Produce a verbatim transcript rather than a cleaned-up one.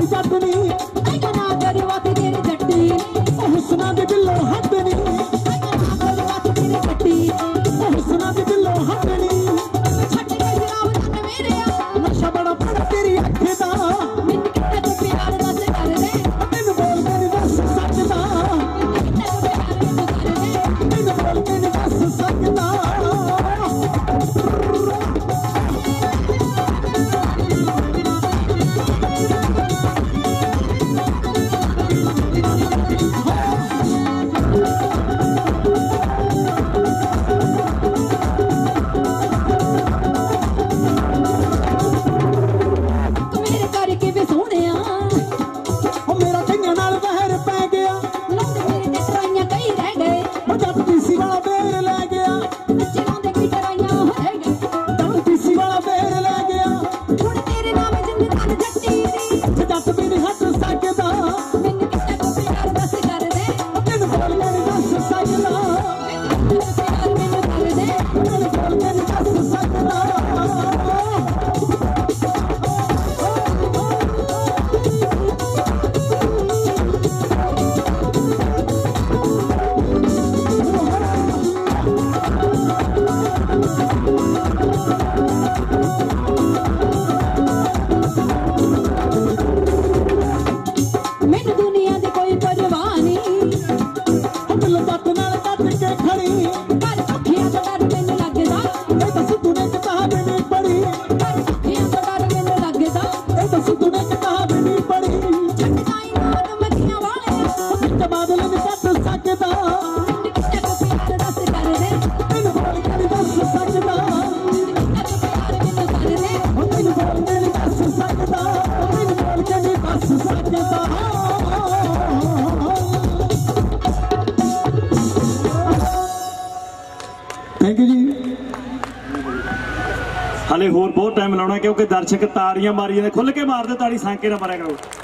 जटनी ना तेरी बात तेरी जट्टी हुस्ना दे दिलो हटनी तेरी बात तेरी जट्टी हुस्ना दे दिलो हटनी छट के जनाब तक मेरे नशा बड़ा बड़ा तेरी अख दा मैनू कितना तू प्यार दस कर दे मैनू बोल मेरी दस सच दा कितना तू प्यार कर दे मैनू बोल मेरी दस सच दा थैंक यू जी। हाले होर बहुत टाइम लाना क्योंकि दर्शक ताड़ियां मारी जाते, खुल के मार दो ताड़ी, सांके ना मारिया करो।